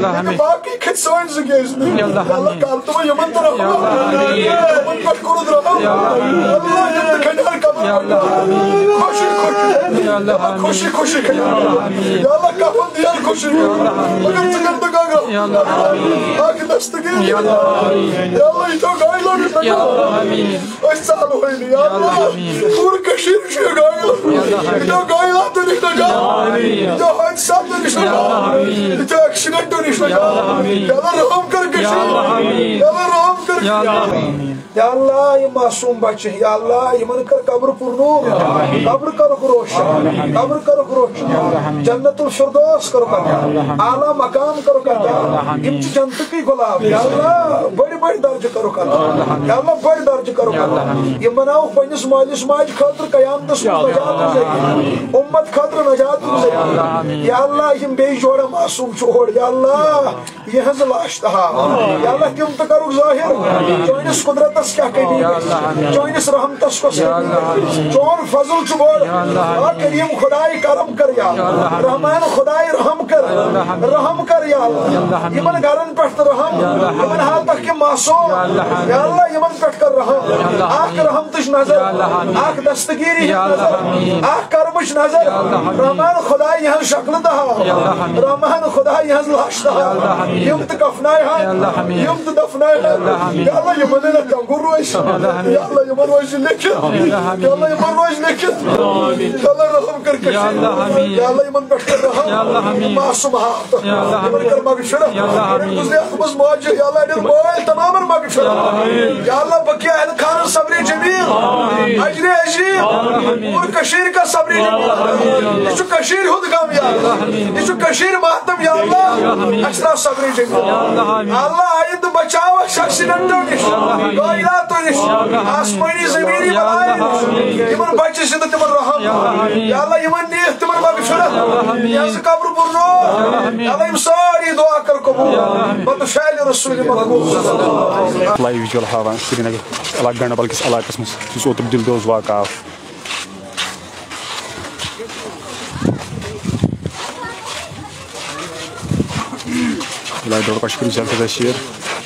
اللہ باقی کھت سوئن زگیز میں اللہ کارتو یمن تو رحم یمن پٹ کرد رحم اللہ جب کھنڈار کبر خوشی خوشی خوشی یا اللہ کفن دیار خوشی مگر چکر تو گاگا آکھ دستگیر یا اللہ یہ تو گائی لوگ اس سال ہوئی نہیں یا اللہ پور کشیر شیر گائی لوگ یہ گائی لاتو نہیں لگا یہ حادثات تو نہیں لگا یہ ایکسیڈنٹ تو نہیں لگا یا اللہ رحم کر کشیر یا اللہ رحم کر یا اللہ یہ معصوم بچے یا اللہ یہ من کر قبر پر نور قبر کر روشن قبر کر روشن جنت الفردوس کرو کر اعلی مقام کرو کر یہ جنت کی گلاب یا اللہ بڑی بڑی درجہ کرو کر یا اللہ بڑی درجہ کرو کر یہ بناو پنس مالس ماج خاطر قیامت نجات امت خاطر نجات یا اللہ یہ بے جوڑا معصوم چھوڑ یا اللہ یہ ہز لاشتہا یا اللہ تم تو کرو ظاہر چونس قدرت کیا کہنی چونس رحمتس کو چون فضل چبور کریم خدای کرم کر یا رحمان خدای رحم کر یا اللہ یمن گرن پٹھ رحم یمن حال تک کہ معصوم یا اللہ یمن پٹھ کر رحم آکھ رحمتش نظر آکھ دستگیری نظر آکھ کرمش نظر رحمان خدای یہاں شکل دہا رحمان خدای یہاں لاش دہا یمت کفنائی ہاں یمت دفنائی ہاں یا اللہ یمن لکھم روش یا اللہ یمن روش لکھت یا اللہ یمن روش لکھت یا اللہ رحم کر کشی یا اللہ یمن پٹھ کر رحم معصوم ہاتھ یمن کر مغفرت گزرے اخبز موجہ یا اللہ ادھر بوائل تمامر مغفرت یا اللہ بقیہ اہل خان صبر جمیل اجر عظیم اور کشیر کا صبر جمیل یہ کشیر ہود گام یا اللہ یہ کشیر ماتم یا اللہ اشرا صبر جمیل اللہ آئند بچاو شخصیتوں نش گائلاتوں نش آسمانی زمینی بلائیں یمن بچے سے تمن رحم یا اللہ یمن نیک تمن مغفرت یا قبر پر نور یا اللہ یم ساری دعا کر قبول بطفعل رسول مقبول لائیو ویجول ہاوان سرینگر علاقہ گنڈبل کس علاقس مز جس اوتر دلدوز واقع آو لائیو کشمیر جلد تشہیر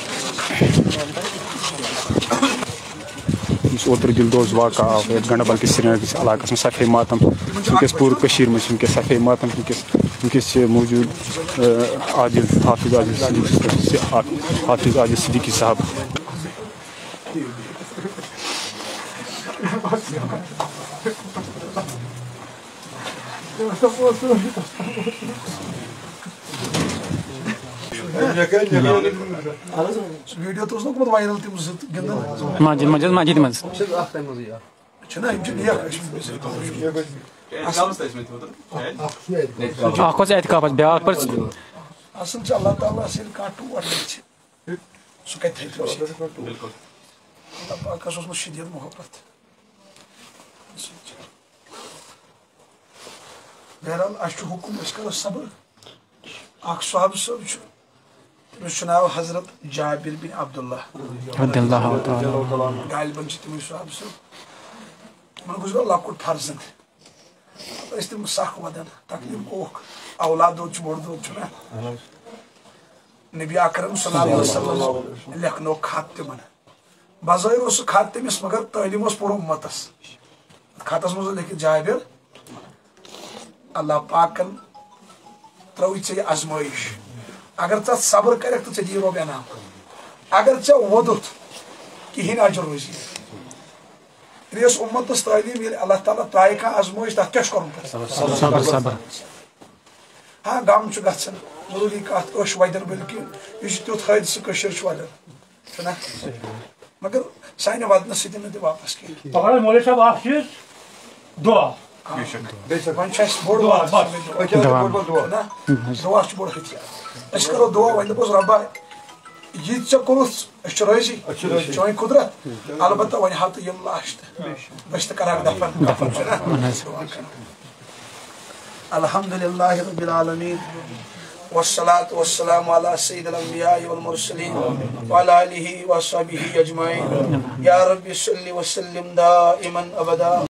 جس اوتر دلدوز واقع آو گنڈبل کس سرینگر کس علاقس مز صفحہ ماتم ونکس پور کشیر مز ونکس صفحہ ماتم ونکس موجود عادل حافظ عادل صدیقی صاحب ویڈیو تو اس نے کو وائرل تم زت گندن ماجد مز چھنا ہم چھ اخ اعتکاف بیاا پر اصل چھ اللہ تعالیٰ سے کاٹو اور سہ کتھ بالکل اللہ پاک اس میں شدید محبت بہرحال اس حکم اس کرو صبر اخ صحابہ صاحب تمس ناو حضرت جابر بن عبداللہ رضی اللہ تعالی غالباً تمس صحابہ صاحب من گزرو لکٹ فرزن اس تم سخ ودن تکلیف اوک اولاد دود بوڑ دود چھنا نبی اکرم صلی اللہ علیہ وسلم لکھنو خط تمن بظاہر اس خط تمس مگر تعلیم اس پور امتس خطس مز لکھ جابر اللہ پاکن تروی ے ازمائش اگر ژٕ صبر کرکھ تو ژے رب انعام اگر ژے وودت کہین اجر روزی ریس امتس تعلیم یل اللہ تعالیٰ ترائے کھانا ازمائش تک کیا کرن ہاں غم گھن ضروری کت عش ودن بلکہ یہ تیت حادثہ ولن مگر سانہ ودن ستھ واپس مولوی صاحب اخ چیز دعا بوڑ دعا بوڑ ہتھیار اس کرو دعا ون دپوس ربا یہ ے کورت راضی چون قدرت البتہ ون ہاو تو یم لاش بس تو کرا دفن الحمد للہ رب العالمین والصلاة والسلام على سید الانبیاء والمرسلین وعلى آلہ وصحبہ اجمعین یا رب صلی وسلم دائما ابدا.